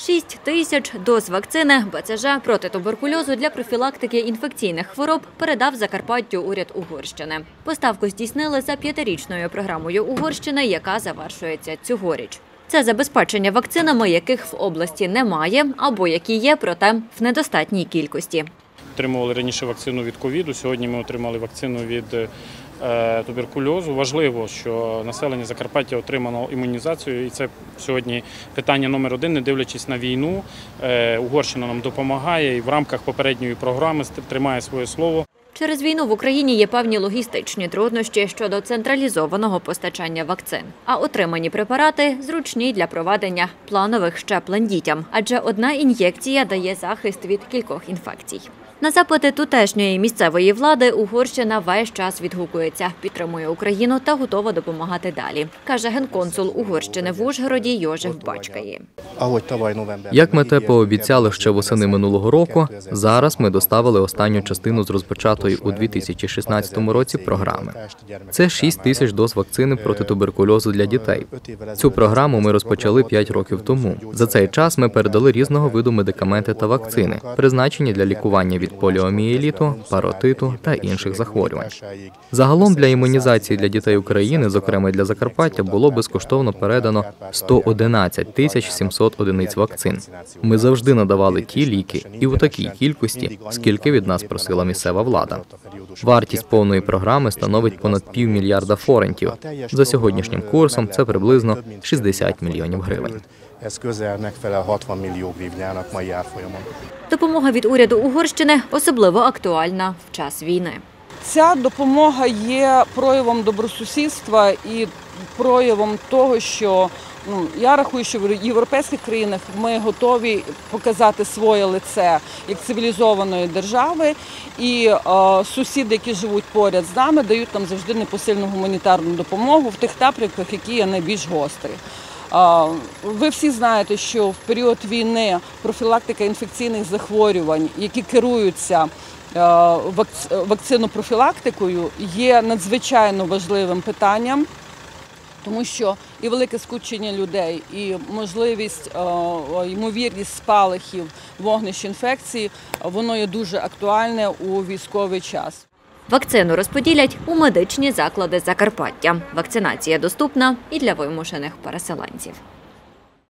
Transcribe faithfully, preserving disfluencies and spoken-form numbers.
шість тисяч доз вакцини Б Це Же проти туберкульозу для профілактики інфекційних хвороб передав Закарпаттю уряд Угорщини. Поставку здійснили за п'ятирічною програмою Угорщини, яка завершується цьогоріч. Це забезпечення вакцинами, яких в області немає, або які є, проте в недостатній кількості. Отримували раніше вакцину від ковіду, сьогодні ми отримали вакцину від е, туберкульозу. Важливо, що населення Закарпаття отримало імунізацію, і це сьогодні питання номер один, не дивлячись на війну. Е, Угорщина нам допомагає і в рамках попередньої програми тримає своє слово. Через війну в Україні є певні логістичні труднощі щодо централізованого постачання вакцин. А отримані препарати зручні для проведення планових щеплень дітям, адже одна ін'єкція дає захист від кількох інфекцій. На запити тутешньої місцевої влади Угорщина весь час відгукується, підтримує Україну та готова допомагати далі, каже генконсул Угорщини в Ужгороді Йожеф Бачкаї. Як ми те пообіцяли ще восени минулого року, зараз ми доставили останню частину з розпочатої у дві тисячі шістнадцятому році програми. Це шість тисяч доз вакцини проти туберкульозу для дітей. Цю програму ми розпочали п'ять років тому. За цей час ми передали різного виду медикаменти та вакцини, призначені для лікування від поліомієліту, паротиту та інших захворювань. Загалом для імунізації для дітей України, зокрема для Закарпаття, було безкоштовно передано сто одинадцять тисяч сімсот одиниць вакцин. Ми завжди надавали ті ліки і у такій кількості, скільки від нас просила місцева влада. Вартість повної програми становить понад півмільярда форентів. За сьогоднішнім курсом це приблизно шістдесят мільйонів гривень. Допомога від уряду Угорщини особливо актуальна в час війни. Ця допомога є проявом добросусідства і проявом того, що ну, я рахую, що в європейських країнах ми готові показати своє лице як цивілізованої держави, і е, сусіди, які живуть поряд з нами, дають нам завжди непосильну гуманітарну допомогу в тих напрямках, які є найбільш гострі. Ви всі знаєте, що в період війни профілактика інфекційних захворювань, які керуються вакцинопрофілактикою, є надзвичайно важливим питанням, тому що і велике скупчення людей, і можливість, ймовірність спалахів вогнищ інфекції, воно є дуже актуальне у військовий час. Вакцину розподілять у медичні заклади Закарпаття. Вакцинація доступна і для вимушених переселенців.